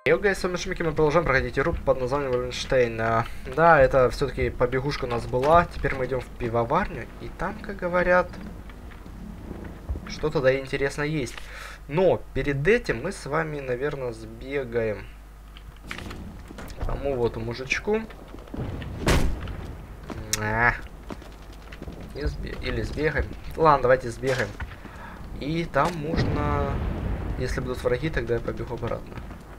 Йога и Сомишмики, мы продолжаем проходить игру под названием Вольфенштейн. Да, это все-таки побегушка у нас была. Теперь мы идем в пивоварню. И там, как говорят, что-то да интересно есть. Но перед этим мы с вами, наверное, сбегаем к тому вот мужичку. Или сбегаем. Ладно, давайте сбегаем. И там можно... Если будут враги, тогда я побегу обратно.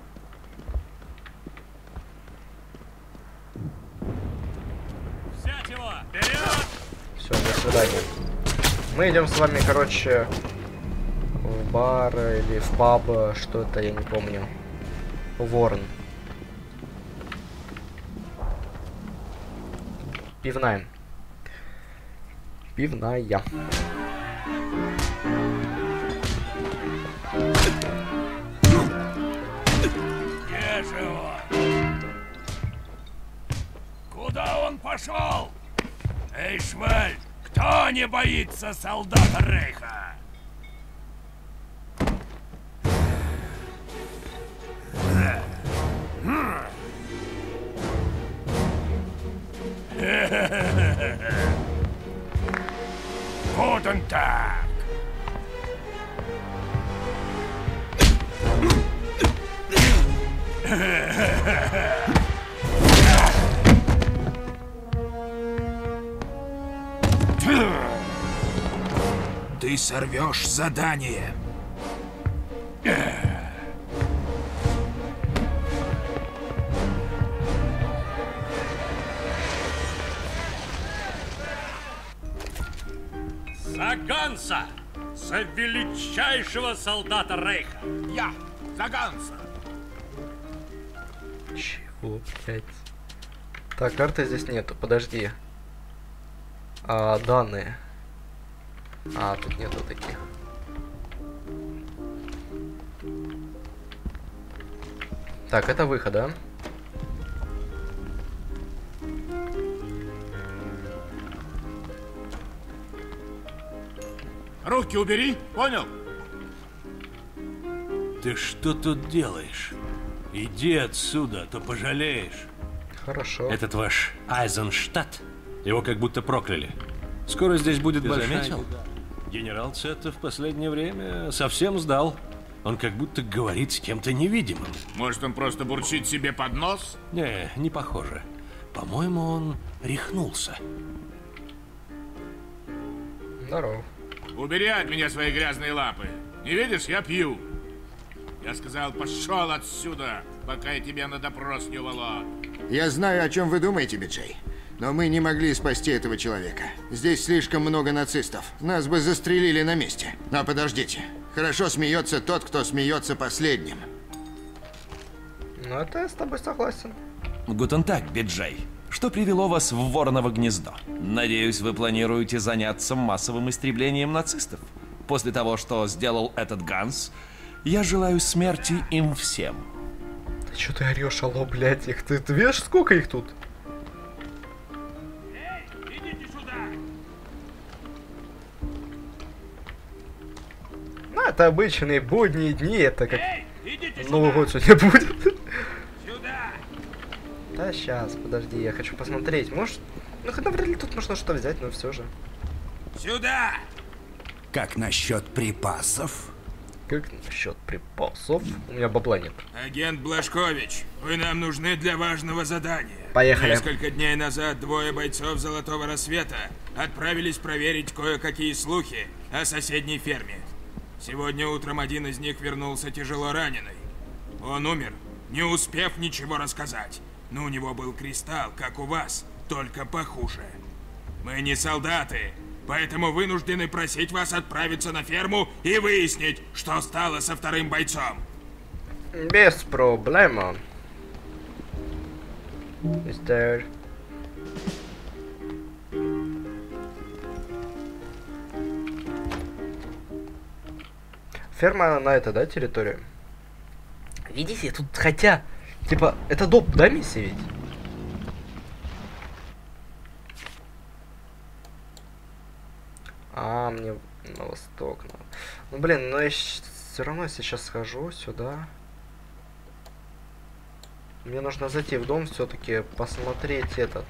Все, до свидания. Мы идем с вами, короче, в бар или в паб, что это, я не помню. Ворон. Пивная. Пивная. Где же он? Куда он пошел? Эй, Шваль, кто не боится солдата Рейха? Вот он так. Ты сорвешь задание. За Ганса! За величайшего солдата Рейха! Я за Ганса! Чего, блять? Так, карты здесь нету, подожди. Данные. Тут нету таких. Так, это выход, да? Руки убери, понял? Ты что тут делаешь? Иди отсюда, а то пожалеешь. Хорошо. Этот ваш Айзенштадт, его как будто прокляли. Скоро здесь будет большая беда. Генерал Цетта в последнее время совсем сдал. Он как будто говорит с кем-то невидимым. Может, он просто бурчит себе под нос? Не похоже. По-моему, он рехнулся. Здорово. Убери от меня свои грязные лапы. Не видишь, я пью. Я сказал, пошел отсюда, пока я тебя на допрос не уволок. Я знаю, о чем вы думаете, Биджей. Но мы не могли спасти этого человека. Здесь слишком много нацистов. Нас бы застрелили на месте. Но подождите. Хорошо смеется тот, кто смеется последним. Ну, это я с тобой согласен. Гутен так, Биджей. Что привело вас в Вороново гнездо? Надеюсь, вы планируете заняться массовым истреблением нацистов. После того, что сделал этот Ганс, я желаю смерти им всем. Да что ты орешь, алло, блядь, их ты видишь, сколько их тут? Эй, идите сюда! Ну, это обычные будние дни, это как Эй, идите сюда! Новый год сегодня будет. Сюда! Да, сейчас, подожди, я хочу посмотреть. Может, ну хотя вряд ли тут можно что взять, но все же. Сюда! Как насчет припасов? Как насчет припасов? У меня бабла нет. Агент Блашкович, вы нам нужны для важного задания. Поехали. Несколько дней назад двое бойцов Золотого Рассвета отправились проверить кое-какие слухи о соседней ферме. Сегодня утром один из них вернулся тяжело раненый. Он умер, не успев ничего рассказать. Но у него был кристалл, как у вас, только похуже. Мы не солдаты, поэтому вынуждены просить вас отправиться на ферму и выяснить, что стало со вторым бойцом. Без проблем. Мистер. Ферма на это, да, территорию? Видите, тут хотя... Типа, это доп, да, миссия ведь? Мне на восток надо. Ну, блин, но я все равно сейчас схожу сюда. Мне нужно зайти в дом все-таки, посмотреть этот.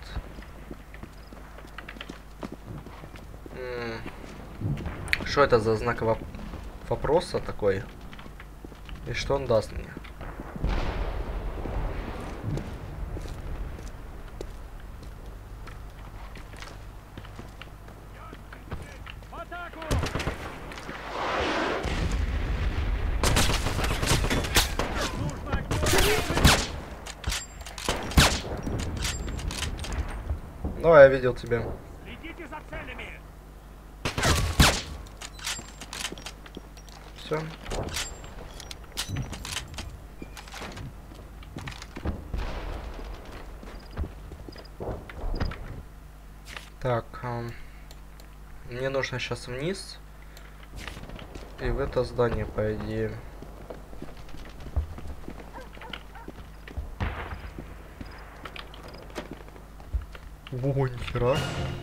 Что это за знак вопроса такой? И что он даст мне? Давай, я видел тебя. Следите за целями. Все. Так, мне нужно сейчас вниз и в это здание, по идее. Ого, нихера.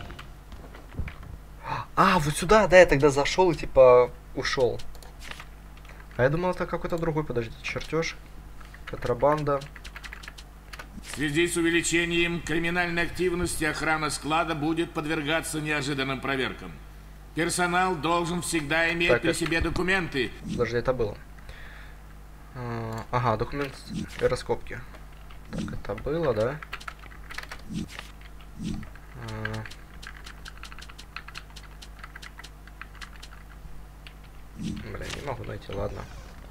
А, вот сюда, да, я тогда зашел и типа ушел. А я думал, это какой-то другой, подождите, чертеж. Контрабанда. В связи с увеличением криминальной активности охрана склада будет подвергаться неожиданным проверкам. Персонал должен всегда иметь Так, при себе документы. Подожди, это было. Ага, документ и раскопки. Так, это было, да? Блин, не могу найти, ладно.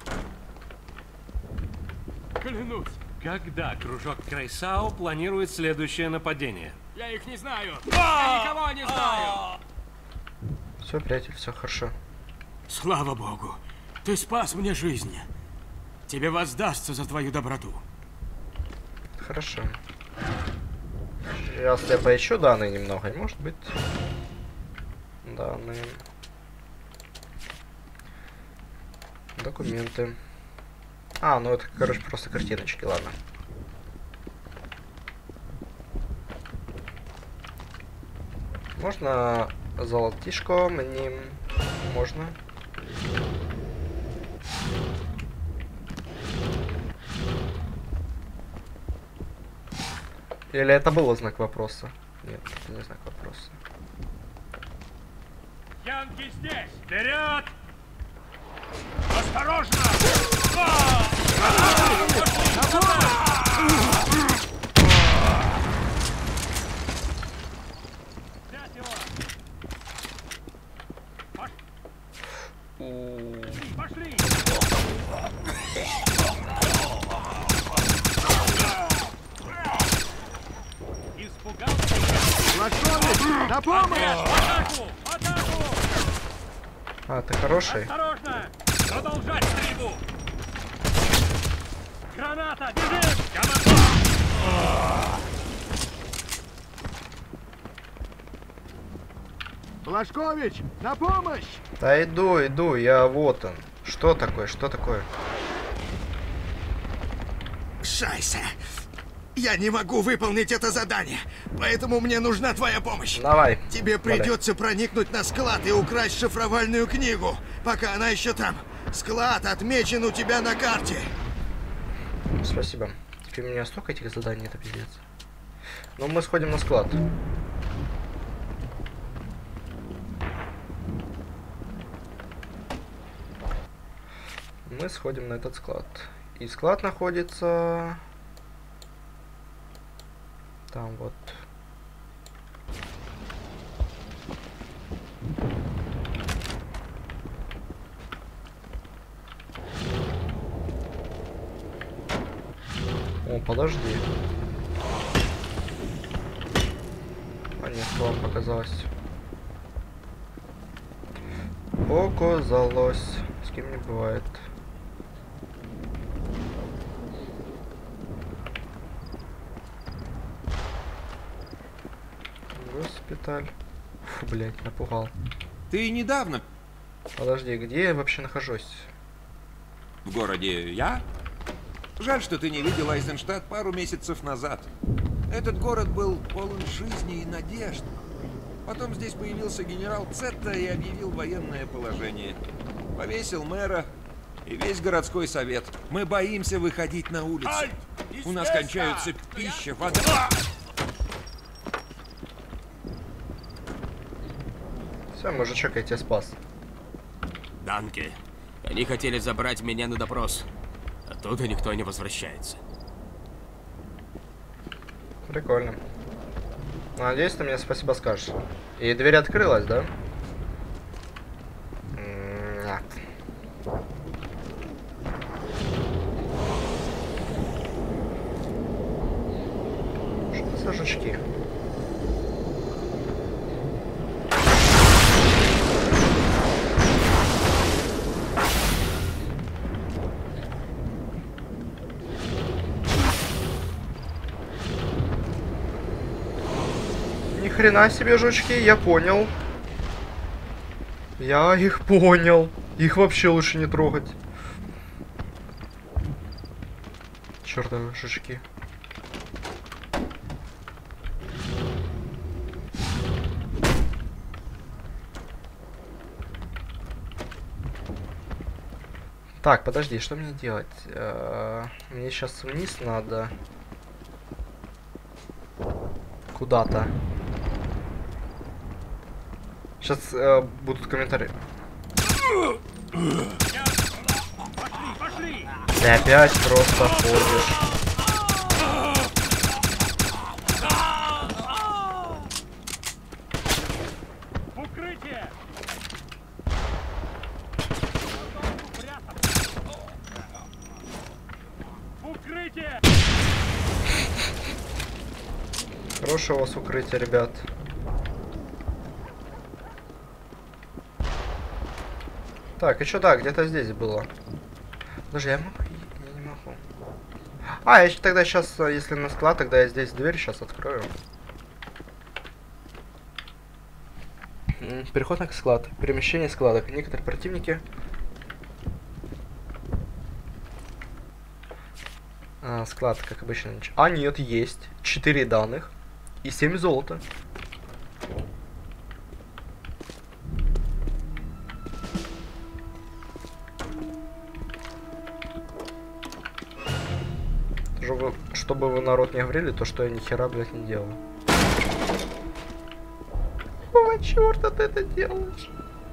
Клянусь, Когда кружок Крайсау планирует следующее нападение? я их не знаю. Я никого не знаю. Все, приятель, все хорошо. Слава богу, ты спас мне жизнь. Тебе воздастся за твою доброту. Хорошо. Сейчас я поищу данные немного, и может быть... Данные... Документы. А, ну это, короче, просто картиночки, ладно. Можно золотишко, мне можно. Или это был знак вопроса? Нет, это не знак вопроса. Янки здесь! Вперед! Осторожно! Взять его! Пошли! Испугался? На помощь! Атаку! Атаку! А, ты хороший? Осторожно! Продолжать стрельбу! Граната! Бежим! Блажкович, на помощь! Да иду, я вот он. Что такое, что такое? Шайса! Я не могу выполнить это задание, поэтому мне нужна твоя помощь. Давай. Тебе придется проникнуть на склад и украсть шифровальную книгу, пока она еще там. Склад отмечен у тебя на карте. Спасибо. Теперь у меня столько этих заданий, это пиздец. Но мы сходим на склад. Мы сходим на этот склад. И склад находится... Там вот. О, подожди. А нет, вам показалось. Показалось. С кем не бывает. Госпиталь. Фу, блядь, напугал. Ты недавно Подожди, где я вообще нахожусь? в городе я? Жаль, что ты не видел Айзенштадт пару месяцев назад. Этот город был полон жизни и надежд. Потом здесь появился генерал Цетта и объявил военное положение. Повесил мэра, И весь городской совет. Мы боимся выходить на улицу. У нас кончаются пища, вода. Все, мужичок, я тебя спас. Данке. Они хотели забрать меня на допрос. Оттуда никто не возвращается. Прикольно. Надеюсь, ты мне спасибо скажешь. И дверь открылась, да? Нет. Что за жучки? Ни хрена себе, жучки, я понял. Я их понял. Их вообще лучше не трогать. Чёртовы жучки. Так, подожди, что мне делать? Мне сейчас вниз надо. Куда-то. Сейчас будут комментарии. Ты опять просто ходишь. Укрытие! Укрытие! Хорошее у вас укрытие, ребят. Так, и что, да, где-то здесь было. Подожди, я могу? Я не могу. А, я тогда сейчас, если на склад, тогда я здесь дверь сейчас открою. Переход на склад. Перемещение склада. Некоторые противники... склад, как обычно. А, нет, есть. 4 данных. И 7 золота. Чтобы вы, народ, не говорили, то, что я ни хера, блядь, не делаю. Какого черта ты это делаешь?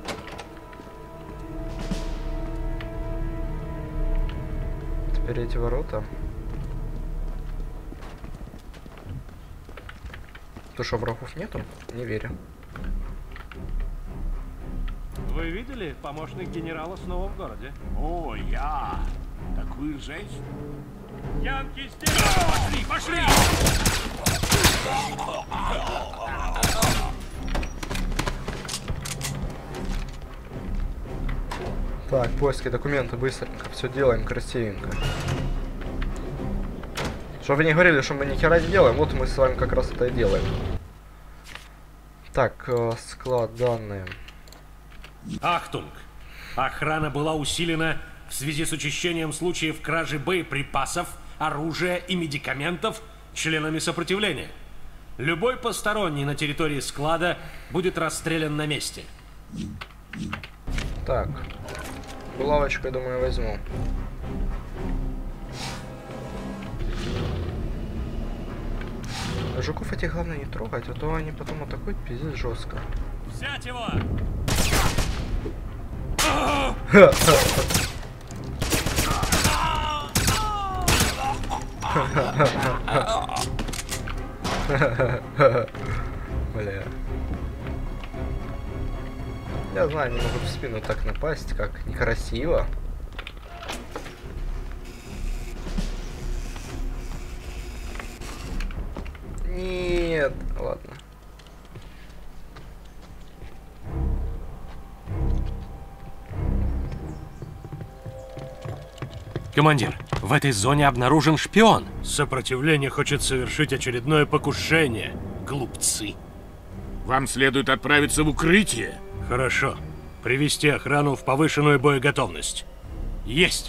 Теперь эти ворота. То что, врагов нету? Не верю. Вы видели? Помощник генерала снова в городе. О, я. Такую женщину. Янки здесь! Пошли, пошли! Так, поиски документа быстренько. Все делаем красивенько. Чтобы вы не говорили, что мы ни хера не делаем, вот мы с вами как раз это и делаем. Так, склад, данные. Ахтунг! Охрана была усилена в связи с учащением случаев кражи боеприпасов, оружия и медикаментов членами сопротивления. Любой посторонний на территории склада будет расстрелян на месте. Так, булавочку, я думаю, возьму. Жуков этих главное не трогать, а то они потом атакуют пиздец жестко. Взять его! Бля. Я знаю, не могу в спину так напасть, как некрасиво. Нет, ладно. Командир, в этой зоне обнаружен шпион. Сопротивление хочет совершить очередное покушение. Глупцы. Вам следует отправиться в укрытие. Хорошо. Привести охрану в повышенную боеготовность. Есть.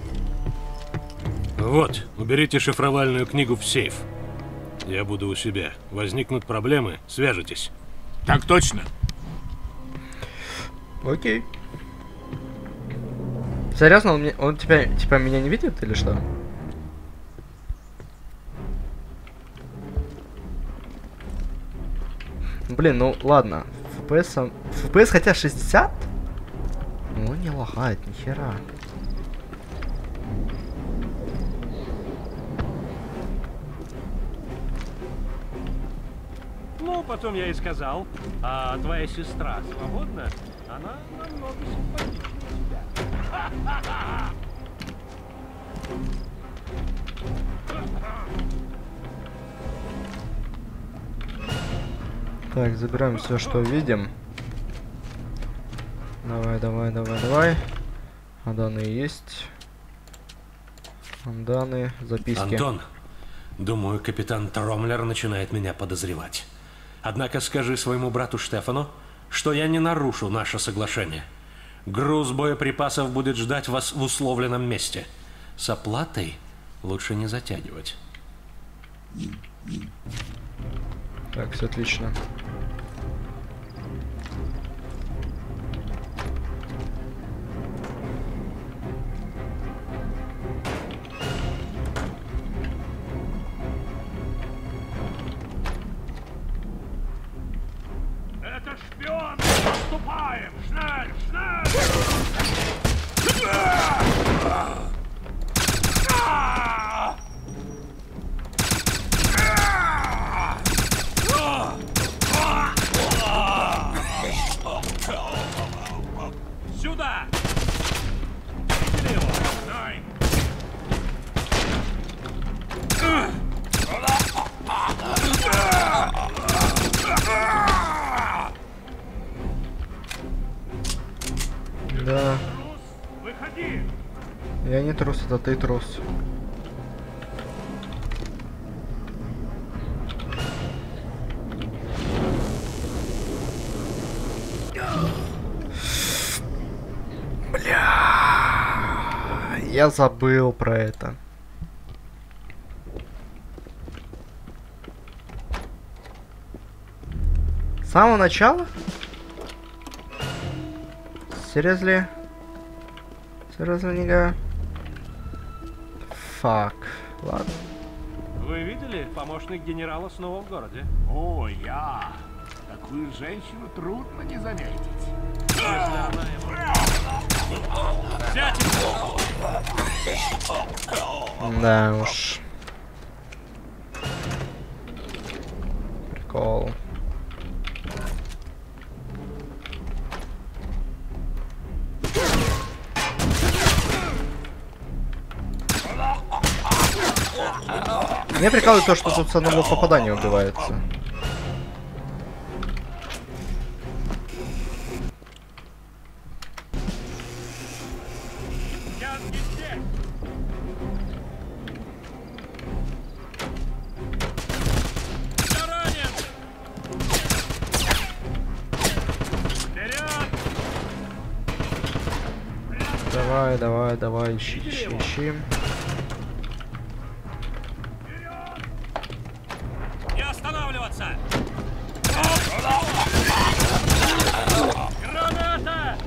Вот, уберите шифровальную книгу в сейф. Я буду у себя. Возникнут проблемы, свяжитесь. Так точно. Окей. Серьезно, он тебя, типа, меня не видит или что? Блин, ну ладно. FPS хотя 60? Ну не лагает, нихера. Ну, потом я и сказал, а твоя сестра свободна? Она намного симпатичнее тебя. Так, забираем все, что видим. Давай. А данные есть. Данные, записки. Антон, думаю, капитан Тромлер начинает меня подозревать. Однако скажи своему брату Штефану, что я не нарушу наше соглашение. Груз боеприпасов будет ждать вас в условленном месте. С оплатой лучше не затягивать. Так, все отлично. Это шпион! Отступаем! Шнель! Сюда! Видели его? Дай! Да. Выходи! Я не трус, это ты трус. Бля, я забыл про это. С самого начала? Seriously? Seriously, нига? Фак. Ладно. Вы видели? Помощник генерала снова в городе. О, я. Такую женщину трудно не заметить. Да уж. Прикол. Мне прикалывает то, что тут с одного попадания убивается. Давай, ищи. Не останавливаться! Граната!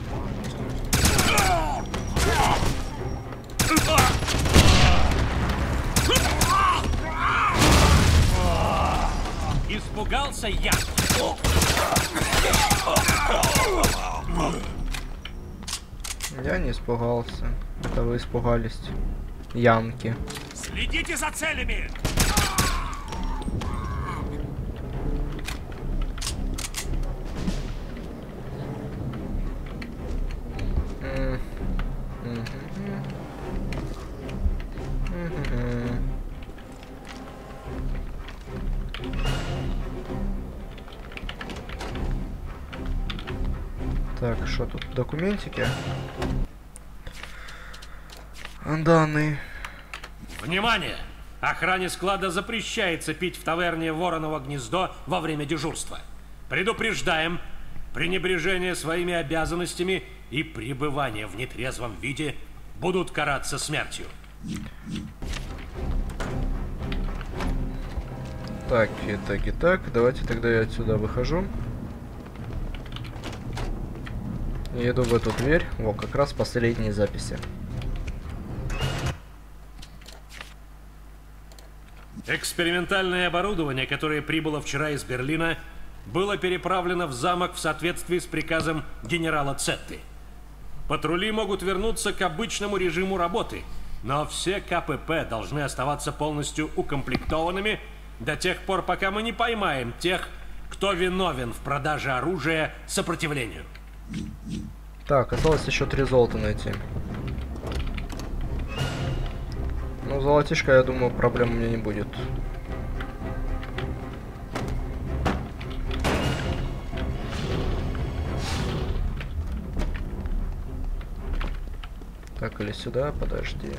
Испугался я! Я не испугался. Это вы испугались. Янки. Следите за целями! Так, что тут? Документики? Данные. Внимание! Охране склада запрещается пить в таверне Вороново гнездо во время дежурства. Предупреждаем, пренебрежение своими обязанностями и пребывание в нетрезвом виде будут караться смертью. Так, и так. Давайте тогда я отсюда выхожу. Я иду в эту дверь. Во, как раз последние записи. Экспериментальное оборудование, которое прибыло вчера из Берлина, было переправлено в замок в соответствии с приказом генерала Цетты. Патрули могут вернуться к обычному режиму работы, но все КПП должны оставаться полностью укомплектованными до тех пор, пока мы не поймаем тех, кто виновен в продаже оружия сопротивлению. Так, осталось еще 3 золота найти. Ну, золотишко, я думаю, проблем у меня не будет. Так, или сюда, подожди.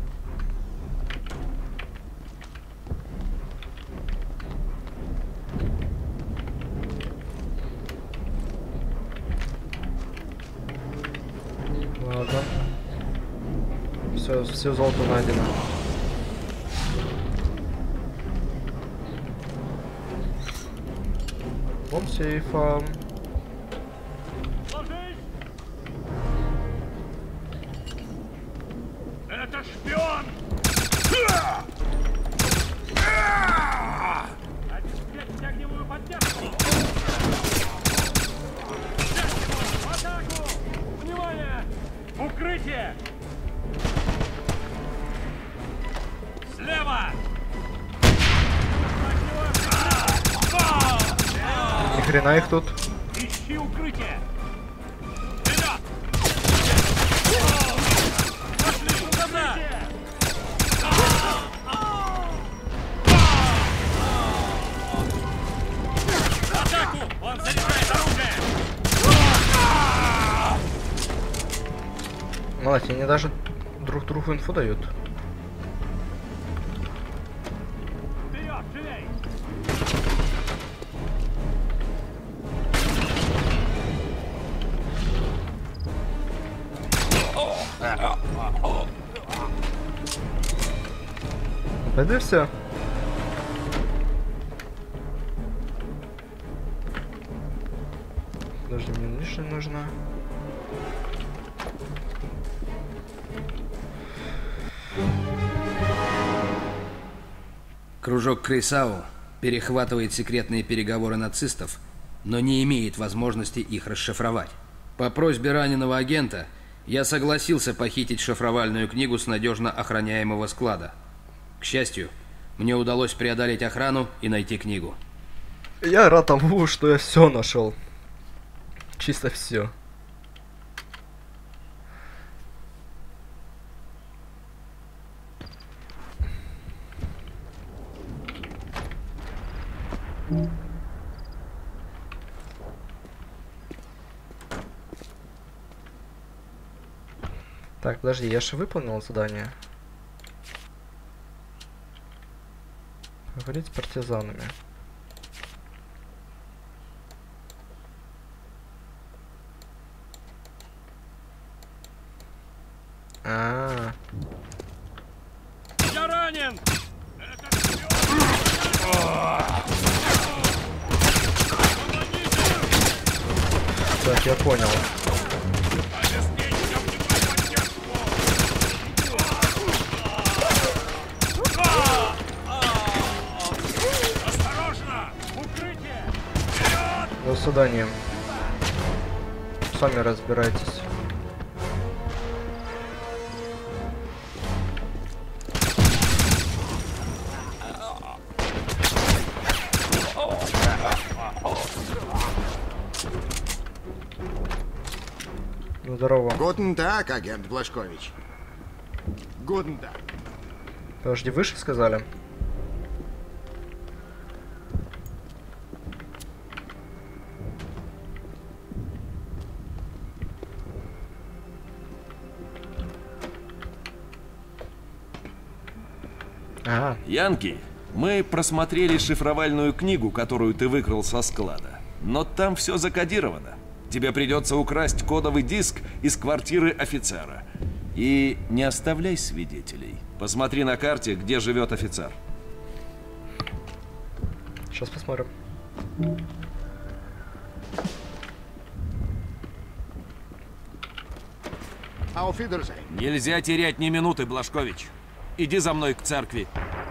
Ладно. Все золото найдено. Бомб сейфа. Это шпион! Обеспечьте огневую поддержку! В атаку! Внимание! Укрытие! Слева! Ни хрена их тут. Ищи укрытие! Молодцы, они даже друг другу инфу дают. Вперед, живей! Пойди все. Подожди, мне лишняя нужна. Кружок Крейсау перехватывает секретные переговоры нацистов, но не имеет возможности их расшифровать. По просьбе раненого агента я согласился похитить шифровальную книгу с надежно охраняемого склада. К счастью, мне удалось преодолеть охрану и найти книгу. Я рад тому, что я все нашел. Чисто все. Так, подожди, я же выполнил задание. Говорить с партизанами. Я ранен! Так, я понял. До свидания. Сами разбирайтесь. Ну, здорово. Гутен так, агент Блашкович. Гутен так. Подожди, выше сказали? Ага. Янки, мы просмотрели шифровальную книгу, которую ты выкрал со склада. Но там все закодировано. Тебе придется украсть кодовый диск из квартиры офицера. И не оставляй свидетелей. Посмотри на карте, где живет офицер. Сейчас посмотрим. Нельзя терять ни минуты, Блашкович. Иди за мной к церкви.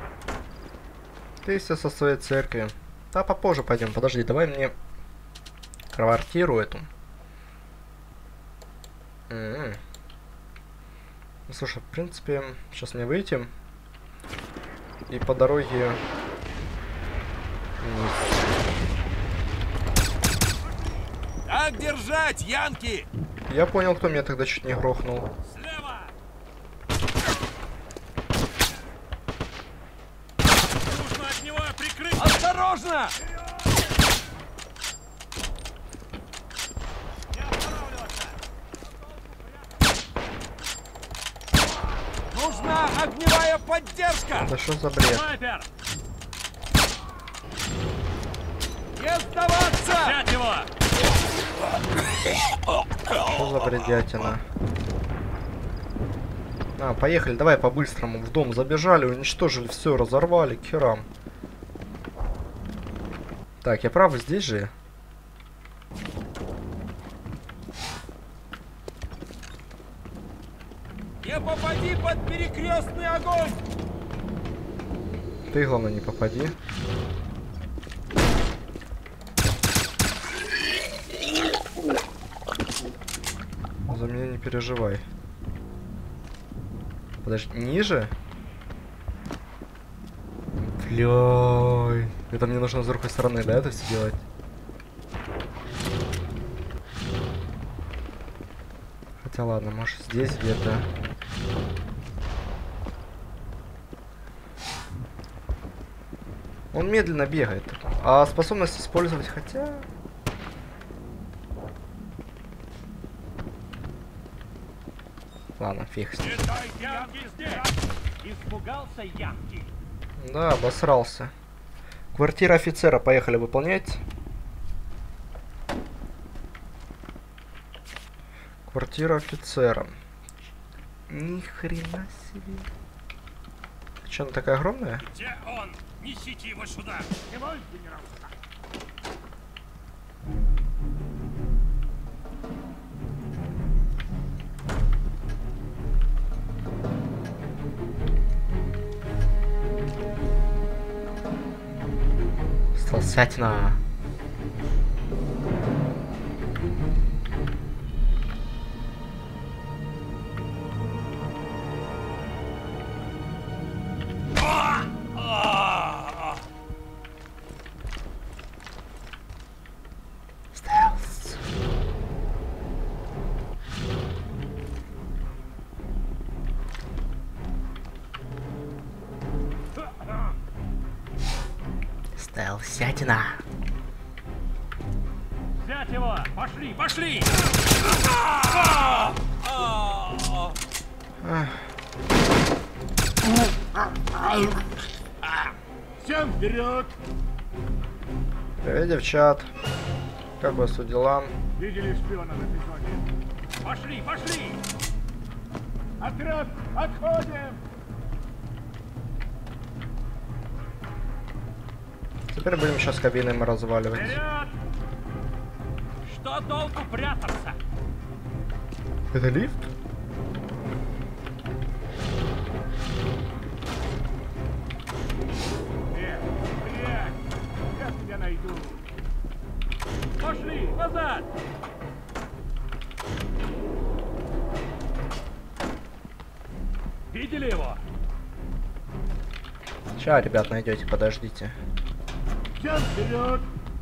Ты все со своей церкви. Да, попозже пойдем. Подожди, давай мне квартиру эту. Ну, слушай, в принципе, сейчас мне выйти. И по дороге... Так держать, янки! Я понял, кто меня тогда чуть не грохнул. Слева! Нужно от него прикрыть! Осторожно! Нужна огневая поддержка! Да что за бред? Не сдаваться! Взять его! Что за бредятина? А, поехали, давай по-быстрому. В дом забежали, уничтожили все, разорвали к херам. Так, я прав, здесь же? Не попади под перекрестный огонь! Ты, главное, не попади. За меня не переживай. Подожди, ниже? Бля, это мне нужно с другой стороны, да, это все делать? Хотя ладно, может здесь где-то. Он медленно бегает. А способность использовать хотя... Ладно, фиг с ним. Испугался Янки. Да, обосрался. Квартира офицера, поехали выполнять. Квартира офицера. Ни хрена себе. Че, она такая огромная? Где он? Несите его сюда. Герой, генерал. Столсятина. Стелс. Стелсятина. Взять его! Пошли, пошли! Всем вперед! Привет, девчат. Как у вас тут дела? Видели шпиона в эпизоде? Пошли, пошли! Отряд, отходим! Теперь будем сейчас кабины мы разваливать. Вперед! Что толку прятаться? Это лифт? Я тебя найду. Пошли, назад! Видели его? Ща, ребят, найдете, подождите. Всем вперед!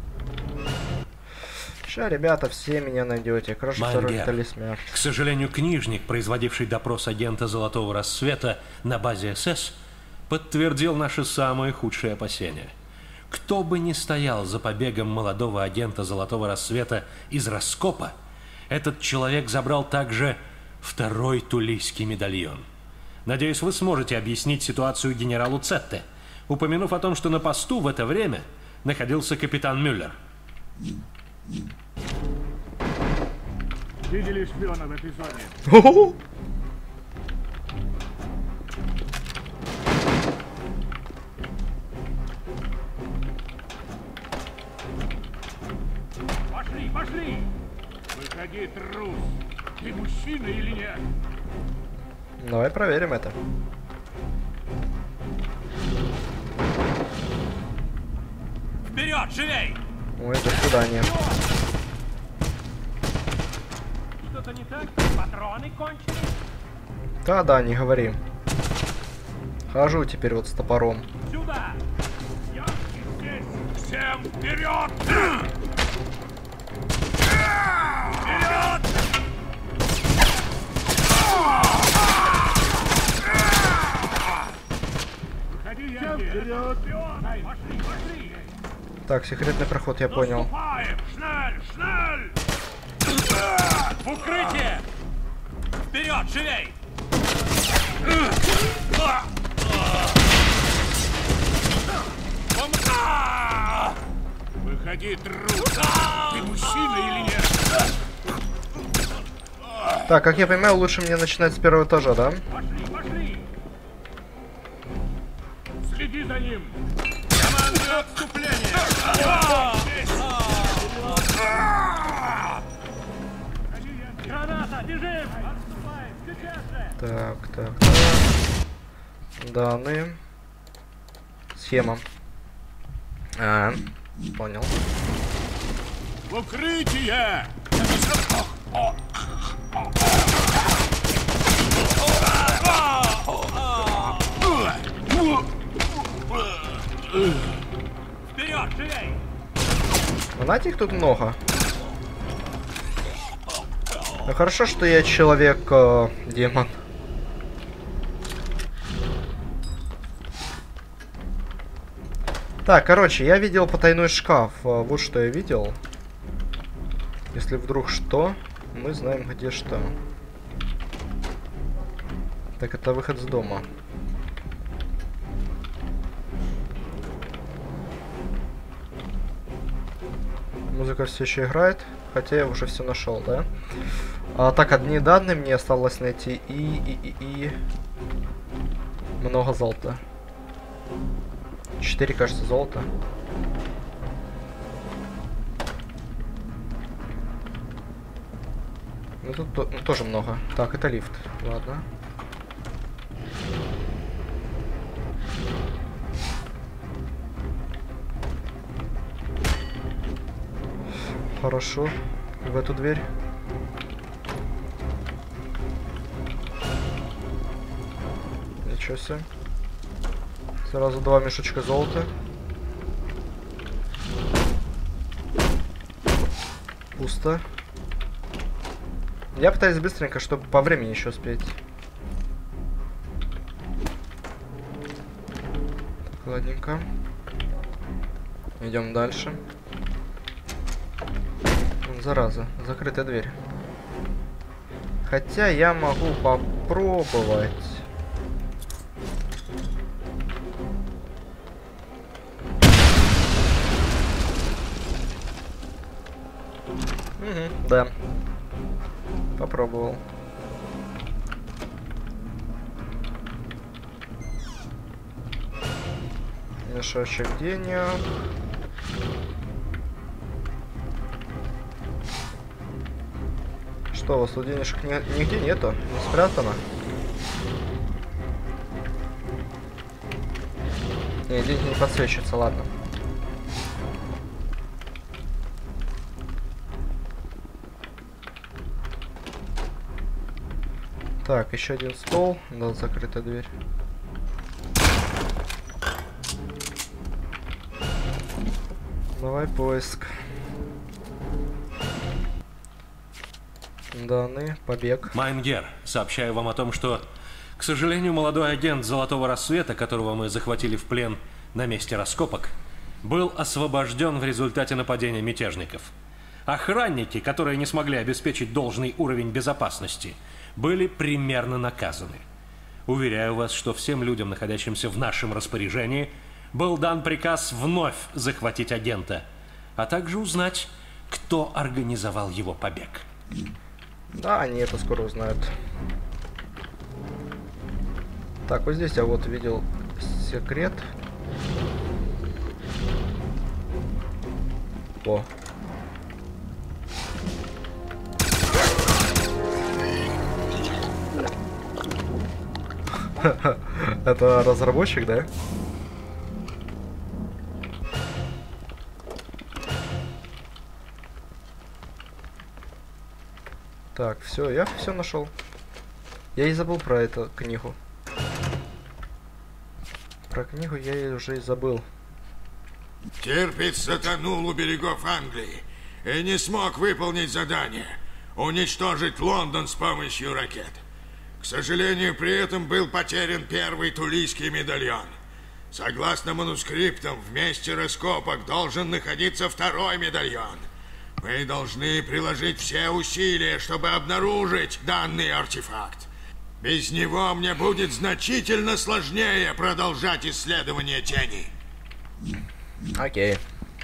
Ща, ребята, все меня найдете. Короче, второй смерть. К сожалению, книжник, производивший допрос агента Золотого Рассвета на базе СС, подтвердил наши самые худшие опасения. Кто бы ни стоял за побегом молодого агента Золотого Рассвета из раскопа, этот человек забрал также второй тулийский медальон. Надеюсь, вы сможете объяснить ситуацию генералу Цетте, упомянув о том, что на посту в это время находился капитан Мюллер. Видели шпиона в эпизоде? Пошли, пошли! Выходи, трус. Ты мужчина или нет? Давай проверим это. Вперед, живей! Ой, до свидания. Что-то не так? Патроны кончились? Да, не говори. Хожу теперь вот с топором. Сюда! Я здесь! Всем вперед! Вперед! Выходи, всем вперед! Пошли, пошли! Так, секретный проход, я понял. Наступаем! Шнель, шнель! В укрытие! Вперед, живей! Выходи, трус! Ты мужчина или нет? Так, как я понимаю, лучше мне начинать с первого этажа, да? Пошли, пошли! Следи за ним! Команда отступления! Граната, бежим! Отступаем, сейчас же! Так. Данные. Схема. Понял. В укрытие! Вперед, живей! Знаете, их тут много. Ну, хорошо, что я человек-демон. Так, короче, я видел потайной шкаф. Вот что я видел. Если вдруг что, мы знаем, где что. Так, это выход с дома. Музыка все еще играет, хотя я уже все нашел, да? Так, одни данные мне осталось найти и много золота. 4, кажется, золота. Ну тут тоже много. Так, это лифт. Ладно. Хорошо. В эту дверь. Ничего себе. Сразу 2 мешочка золота. Пусто. Я пытаюсь быстренько, чтобы по времени еще успеть. Так, ладненько. Идем дальше. Зараза, закрытая дверь. Хотя я могу попробовать. Да. Попробовал. Мешочек денег. Что, у вас тут денежек нигде нету? Не спрятано? Не, деньги не подсвечиваются, ладно. Так, еще один стол. Да, закрытая дверь. Давай поиск. Данные, побег. Майнгер, сообщаю вам о том, что, к сожалению, молодой агент Золотого Рассвета, которого мы захватили в плен на месте раскопок, был освобожден в результате нападения мятежников. Охранники, которые не смогли обеспечить должный уровень безопасности, были примерно наказаны. Уверяю вас, что всем людям, находящимся в нашем распоряжении, был дан приказ вновь захватить агента, а также узнать, кто организовал его побег. Да, они это скоро узнают. Так, вот здесь я вот видел секрет. Это разработчик, да? Так, все, я все нашел. Я и забыл про эту книгу. Про книгу я и уже и забыл. Тирпиц затонул у берегов Англии и не смог выполнить задание — уничтожить Лондон с помощью ракет. К сожалению, при этом был потерян первый тулийский медальон. Согласно манускриптам, в месте раскопок должен находиться второй медальон. Мы должны приложить все усилия, чтобы обнаружить данный артефакт. Без него мне будет значительно сложнее продолжать исследование тени. Окей.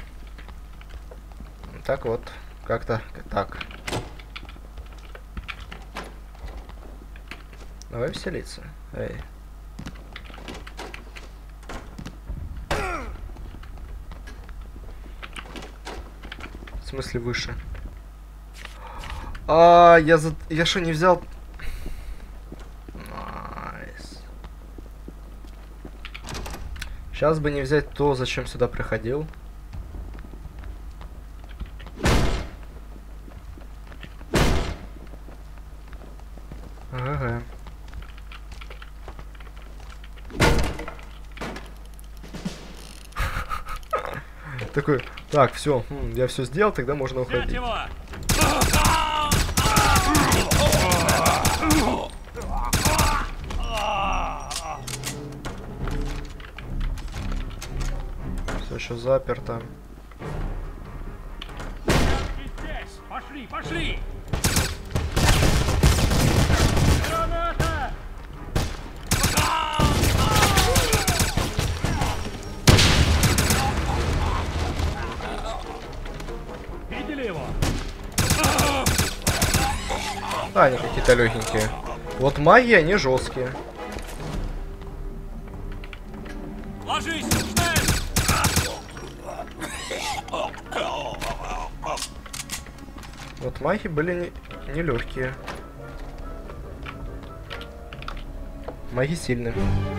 Так вот, как-то так. Давай веселиться. Эй. В смысле выше? Я что, не взял? Найс. Сейчас бы не взять то, зачем сюда приходил. Ага. Такой, так, все, я все сделал, тогда можно уходить. Все еще заперто. Пошли, пошли! Да, они какие-то легенькие. Вот маги, они жесткие. Ложись! Вот маги были не легкие. Маги сильные.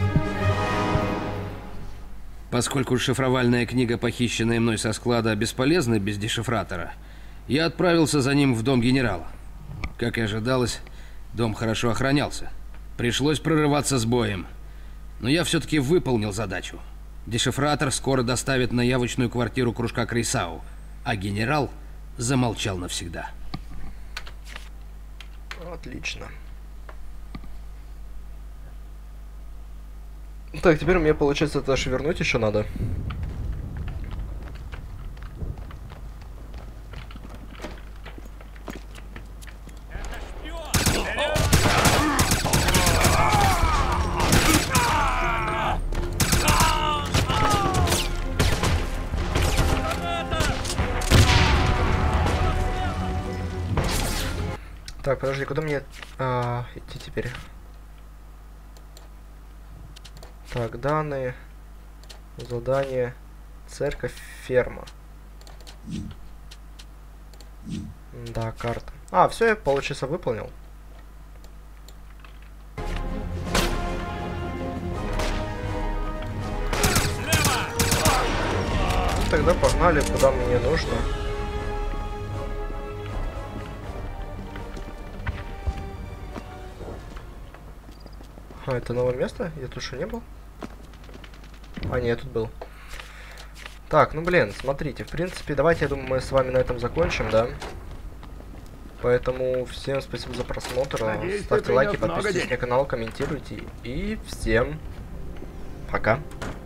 Поскольку шифровальная книга, похищенная мной со склада, бесполезна без дешифратора, я отправился за ним в дом генерала. Как и ожидалось, дом хорошо охранялся. Пришлось прорываться с боем. Но я все-таки выполнил задачу. Дешифратор скоро доставит на явочную квартиру кружка Крейсау, а генерал замолчал навсегда. Отлично. Так, теперь мне, получается, это аж вернуть еще надо. Так, подожди, куда мне идти теперь? Так, данные, задание, церковь, ферма. Да, карта. Все, я, получается, выполнил. Ну, тогда погнали, куда мне нужно. Это новое место? Я тут что, не был? Нет, я тут был. Так, ну блин, смотрите, в принципе, давайте, я думаю, мы с вами на этом закончим, да? Поэтому всем спасибо за просмотр. Надеюсь, ставьте лайки, подписывайтесь на канал, комментируйте. И всем пока.